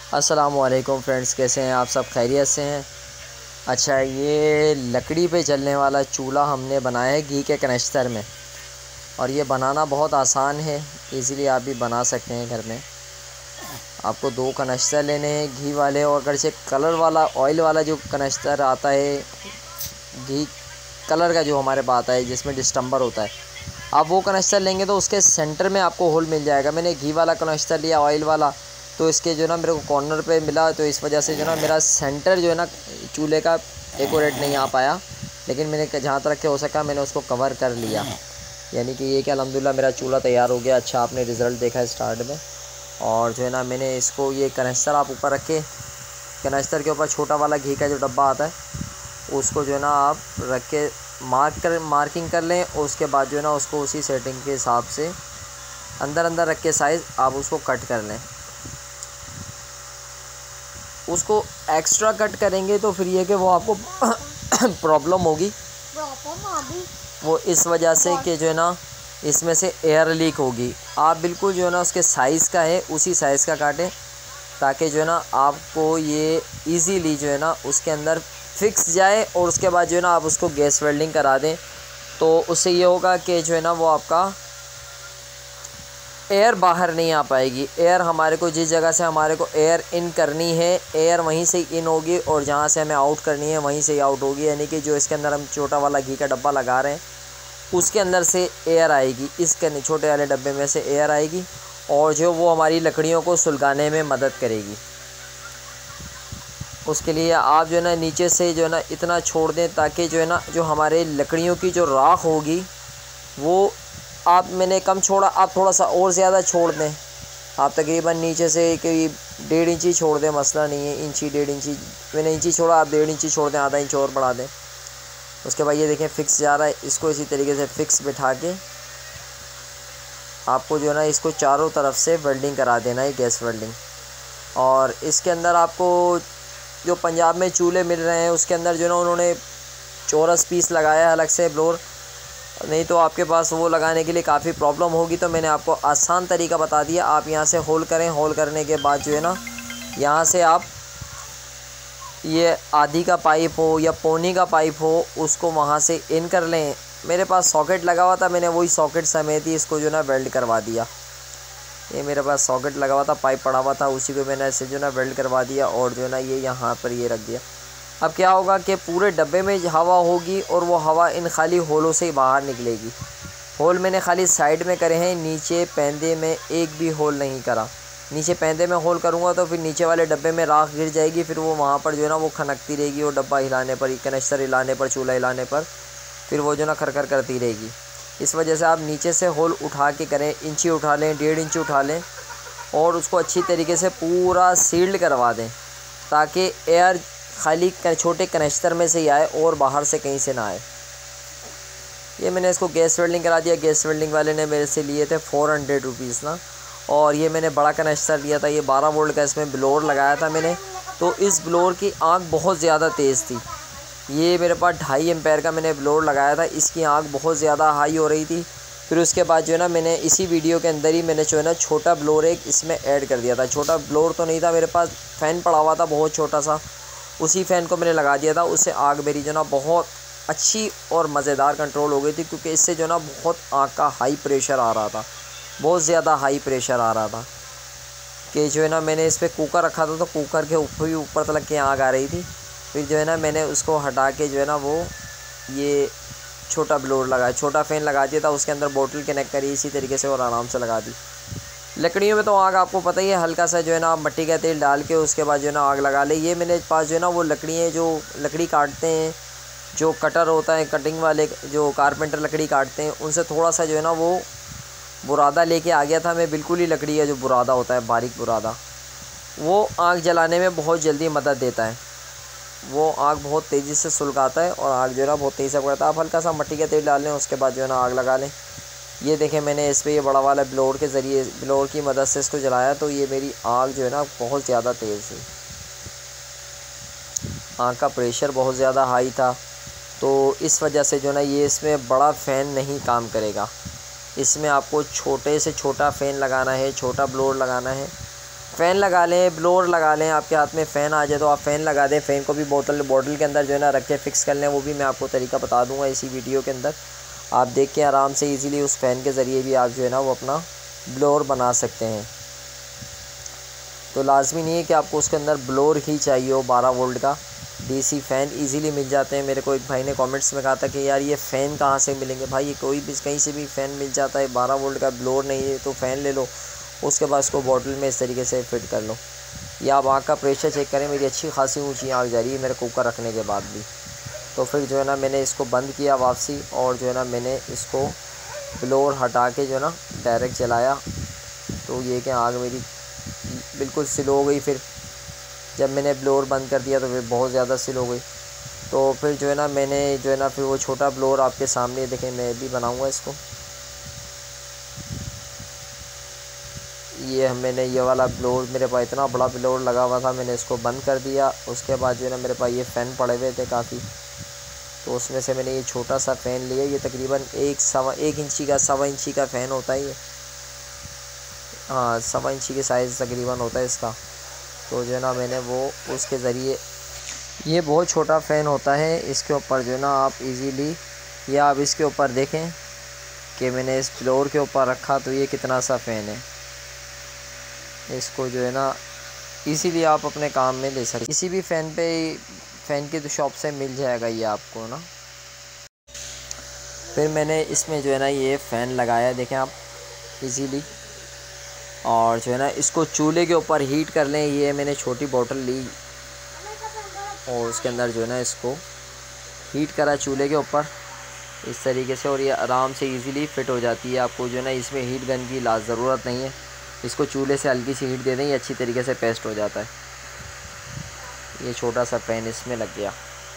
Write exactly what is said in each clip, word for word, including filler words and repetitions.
अस्सलामुअलैकुम फ्रेंड्स, कैसे हैं आप? सब खैरियत से हैं? अच्छा, ये लकड़ी पे चलने वाला चूल्हा हमने बनाया है घी के कनस्तर में, और ये बनाना बहुत आसान है। इजीली आप भी बना सकते हैं घर में। आपको दो कनस्तर लेने हैं घी वाले, और अगर से कलर वाला ऑयल वाला जो कनस्तर आता है, घी कलर का जो हमारे पास आता है जिसमें डिस्टम्बर होता है, आप वो कनस्तर लेंगे तो उसके सेंटर में आपको होल मिल जाएगा। मैंने घी वाला कनस्तर लिया, ऑयल वाला, तो इसके जो ना मेरे को कॉर्नर पे मिला, तो इस वजह से जो ना मेरा सेंटर जो है ना चूल्हे का एक्यूरेट नहीं आ पाया, लेकिन मैंने जहाँ तक के हो सका मैंने उसको कवर कर लिया। यानी कि ये कि अल्हम्दुलिल्लाह मेरा चूल्हा तैयार हो गया। अच्छा, आपने रिज़ल्ट देखा है स्टार्ट में। और जो है ना मैंने इसको ये कनस्तर आप ऊपर रखे, कनस्तर के ऊपर छोटा वाला घी का जो डब्बा आता है उसको जो है ना आप रख के मार्क कर मार्किंग कर लें, और उसके बाद जो है ना उसको उसी सेटिंग के हिसाब से अंदर अंदर रख के साइज़ आप उसको कट कर लें। उसको एक्स्ट्रा कट करेंगे तो फिर ये कि वो आपको प्रॉब्लम होगी, वो इस वजह से कि जो है ना इसमें से एयर लीक होगी। आप बिल्कुल जो है ना उसके साइज़ का है उसी साइज़ का काटें, ताकि जो है ना आपको ये इजीली जो है ना उसके अंदर फिक्स जाए, और उसके बाद जो है ना आप उसको गैस वेल्डिंग करा दें। तो उससे ये होगा कि जो है ना वो आपका एयर बाहर नहीं आ पाएगी। एयर हमारे को जिस जगह से हमारे को एयर इन करनी है, एयर वहीं से इन होगी, और जहाँ से हमें आउट करनी है वहीं से ही आउट होगी। यानी कि जो इसके अंदर हम छोटा वाला घी का डब्बा लगा रहे हैं उसके अंदर से एयर आएगी, इसके छोटे वाले डब्बे में से एयर आएगी, और जो वो हमारी लकड़ियों को सुलगाने में मदद करेगी। उसके लिए आप जो है ना नीचे से जो है ना इतना छोड़ दें, ताकि जो है ना जो हमारे लकड़ियों की जो राख होगी वो आप, मैंने कम छोड़ा, आप थोड़ा सा और ज़्यादा छोड़ दें। आप तकरीबन नीचे से कोई डेढ़ इंची छोड़ दें, मसला नहीं है। इंची डेढ़ इंची मैंने इंची छोड़ा, आप डेढ़ इंची छोड़ दें, आधा इंच और बढ़ा दें। उसके बाद ये देखें फिक्स जा रहा है। इसको इसी तरीके से फिक्स बिठा के आपको जो है ना इसको चारों तरफ से वेल्डिंग करा देना है, गैस वेल्डिंग। और इसके अंदर आपको जो पंजाब में चूल्हे मिल रहे हैं उसके अंदर जो है ना उन्होंने चौरस पीस लगाया है अलग से ब्लोर, नहीं तो आपके पास वो लगाने के लिए काफ़ी प्रॉब्लम होगी। तो मैंने आपको आसान तरीका बता दिया। आप यहाँ से होल करें, होल करने के बाद जो है ना यहाँ से आप ये आधी का पाइप हो या पौनी का पाइप हो उसको वहाँ से इन कर लें। मेरे पास सॉकेट लगा हुआ था, मैंने वही सॉकेट समेत ही इसको जो ना वेल्ड करवा दिया। ये मेरे पास सॉकेट लगा हुआ था, पाइप पड़ा हुआ था, उसी को मैंने ऐसे जो ना वेल्ड करवा दिया, और जो है ना ये यहाँ पर ये रख दिया। अब क्या होगा कि पूरे डब्बे में हवा होगी, और वो हवा इन खाली होलों से ही बाहर निकलेगी। होल मैंने खाली साइड में करे हैं, नीचे पैंदे में एक भी होल नहीं करा। नीचे पैंदे में होल करूँगा तो फिर नीचे वाले डब्बे में राख गिर जाएगी, फिर वो वहाँ पर जो है ना वो खनकती रहेगी, वो डब्बा हिलाने पर, कनस्तर हिलाने पर, चूल्हा हिलाने पर, फिर वो जो ना खरखर करती रहेगी। इस वजह से आप नीचे से होल उठा के करें, इंची उठा लें, डेढ़ इंची उठा लें, और उसको अच्छी तरीके से पूरा सील्ड करवा दें, ताकि एयर खाली छोटे कनस्तर में से ही आए और बाहर से कहीं से ना आए। ये मैंने इसको गैस वेल्डिंग करा दिया। गैस वेल्डिंग वाले ने मेरे से लिए थे फोर हंड्रेड रुपीज़ ना, और ये मैंने बड़ा कनस्तर लिया था, ये बारह वोल्ट का इसमें ब्लोर लगाया था मैंने। तो इस ब्लोर की आँख बहुत ज़्यादा तेज़ थी। ये मेरे पास ढाई एम्पेयर का मैंने ब्लोर लगाया था, इसकी आँख बहुत ज़्यादा हाई हो रही थी। फिर उसके बाद जो है ना मैंने इसी वीडियो के अंदर ही मैंने जो है ना छोटा ब्लोर एक इसमें ऐड कर दिया था। छोटा ब्लोर तो नहीं था मेरे पास, फ़ैन पड़ा हुआ था बहुत छोटा सा, उसी फ़ैन को मैंने लगा दिया था। उससे आग मेरी जो ना बहुत अच्छी और मज़ेदार कंट्रोल हो गई थी, क्योंकि इससे जो ना बहुत आग का हाई प्रेशर आ रहा था, बहुत ज़्यादा हाई प्रेशर आ रहा था कि जो है ना मैंने इस पर कुकर रखा था, तो कुकर के ऊपर भी ऊपर तक की आग आ रही थी। फिर जो है ना मैंने उसको हटा के जो है ना वो ये छोटा ब्लोर लगा, छोटा फ़ैन लगा दिया था, उसके अंदर बोतल कनेक्ट करी इसी तरीके से, और आराम से लगा दी। लकड़ियों में तो आग आपको पता ही है, हल्का सा जो है ना मट्टी का तेल डाल के उसके बाद जो है ना आग लगा ले। ये मेरे पास जो है ना वो लकड़ियाँ जो लकड़ी काटते हैं, जो कटर होता है, कटिंग वाले जो कारपेंटर लकड़ी काटते हैं, उनसे थोड़ा सा जो है ना वो बुरादा लेके आ गया था मैं। बिल्कुल ही लकड़ी है जो बुरादा होता है, बारीक बुरादा, वो आग जलाने में बहुत जल्दी मदद देता है। वो आग बहुत तेज़ी से सुलगाता है, और आग जो है ना बहुत तेज़ी से पकड़ता है। आप हल्का सा मट्टी का तेल डाल लें, उसके बाद जो है ना आग लगा लें। ये देखें मैंने इस पर ये बड़ा वाला ब्लोर के ज़रिए, ब्लोर की मदद से इसको जलाया, तो ये मेरी आग जो है ना बहुत ज़्यादा तेज़ थी। आग का प्रेशर बहुत ज़्यादा हाई था, तो इस वजह से जो ना ये इसमें बड़ा फ़ैन नहीं काम करेगा। इसमें आपको छोटे से छोटा फ़ैन लगाना है, छोटा ब्लोर लगाना है, फ़ैन लगा लें, ब्लोअर लगा लें, आपके हाथ में फ़ैन आ जाए तो आप फ़ैन लगा दें। फ़ैन को भी बोतल बॉटल के अंदर जो है ना रख के फ़िक्स कर लें, वो भी मैं आपको तरीका बता दूंगा इसी वीडियो के अंदर। आप देख के आराम से इजीली उस फ़ैन के ज़रिए भी आप जो है ना वो अपना ब्लोअर बना सकते हैं। तो लाजमी नहीं है कि आपको उसके अंदर ब्लोअर ही चाहिए हो। बारह वोल्ट का डीसी फ़ैन इजीली मिल जाते हैं। मेरे को एक भाई ने कमेंट्स में कहा था कि यार ये फ़ैन कहाँ से मिलेंगे। भाई ये कोई भी कहीं से भी फ़ैन मिल जाता है। बारह वोल्ट का ब्लोअर नहीं है तो फ़ैन ले लो, उसके बाद इसको बॉटल में इस तरीके से फिट कर लो। या आप आँख का प्रेशर चेक करें, मेरी अच्छी खासी ऊँची आँख जा रही है मेरे कुकर रखने के बाद भी। तो फिर जो है ना मैंने इसको बंद किया वापसी, और जो है ना मैंने इसको ब्लोअर हटा के जो है ना डायरेक्ट चलाया। तो ये कि आग मेरी बिल्कुल स्लो हो गई। फिर जब मैंने ब्लोअर बंद कर दिया तो फिर बहुत ज़्यादा स्लो हो गई। तो फिर जो है ना मैंने जो है ना फिर वो छोटा ब्लोअर आपके सामने देखें, मैं भी बनाऊंगा इसको। ये मैंने ये वाला ब्लोअर, मेरे पास इतना बड़ा ब्लोअर लगा हुआ था, मैंने इसको बंद कर दिया। उसके बाद जो है ना मेरे पास ये फ़ैन पड़े हुए थे काफ़ी, तो उसमें से मैंने ये छोटा सा फ़ैन लिया। ये तकरीबन एक सवा एक इंची का सवा इंची का फ़ैन होता है ये, हाँ सवा इंची के साइज़ तकरीबन होता है इसका। तो जो है ना मैंने वो उसके ज़रिए, ये बहुत छोटा फ़ैन होता है, इसके ऊपर जो है ना आप इजीली, या आप इसके ऊपर देखें कि मैंने इस फ्लोर के ऊपर रखा तो ये कितना सा फ़ैन है। इसको जो है ना इसीलिए आप अपने काम में ले सकते। किसी भी फ़ैन पे फ़ैन की तो शॉप से मिल जाएगा ये आपको ना। फिर मैंने इसमें जो है ना ये फ़ैन लगाया, देखें आप इजीली। और जो है ना इसको चूल्हे के ऊपर हीट कर लें। ये मैंने छोटी बोतल ली और उसके अंदर जो है ना इसको हीट करा चूल्हे के ऊपर इस तरीके से, और ये आराम से इजीली फ़िट हो जाती है। आपको जो है ना इसमें हीट गन की लाज ज़रूरत नहीं है। इसको चूल्हे से हल्की सी हीट दे दें, ये अच्छी तरीके से पेस्ट हो जाता है। ये छोटा सा फ़ैन इसमें लग गया,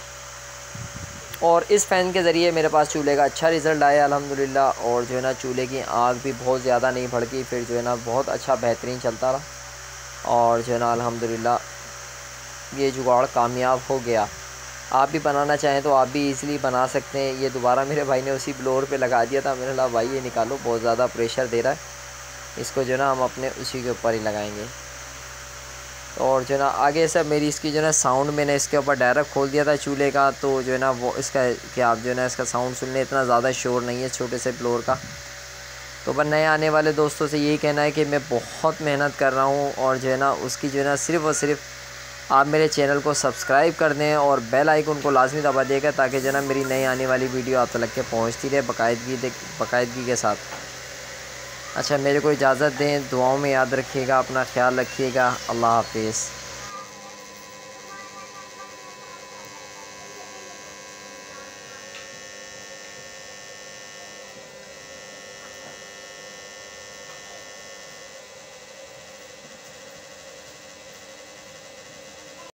और इस फ़ैन के ज़रिए मेरे पास चूल्हे का अच्छा रिज़ल्ट आया अल्हम्दुलिल्लाह। और जो है ना चूल्हे की आग भी बहुत ज़्यादा नहीं भड़की, फिर जो है ना बहुत अच्छा बेहतरीन चलता रहा। और जो है ना अल्हम्दुलिल्लाह ये जुगाड़ कामयाब हो गया। आप भी बनाना चाहें तो आप भी इजीली बना सकते हैं। ये दोबारा मेरे भाई ने उसी ब्लोअर पे लगा दिया था, मैंने कहा भाई ये निकालो, बहुत ज़्यादा प्रेशर दे रहा है, इसको जो है ना हम अपने उसी के ऊपर ही लगाएंगे। और जो है ना आगे से मेरी इसकी जो है ना साउंड मैंने इसके ऊपर डायरेक्ट खोल दिया था चूल्हे का, तो जो है ना वो इसका कि आप जो है ना इसका साउंड सुन लें, इतना ज़्यादा शोर नहीं है छोटे से ब्लोअर का। तो बस नए आने वाले दोस्तों से यही कहना है कि मैं बहुत मेहनत कर रहा हूँ, और जो है ना उसकी जो है ना सिर्फ़ और सिर्फ आप मेरे चैनल को सब्सक्राइब कर दें और बेल आइकन को लाजमी दबा देगा, ताकि जो है ना मेरी नई आने वाली वीडियो आप तक के पहुँचती रहे बाकायदगी बाकायदगी के साथ। अच्छा, मेरे को इजाज़त दें, दुआओं में याद रखिएगा, अपना ख्याल रखिएगा। अल्लाह हाफिज़।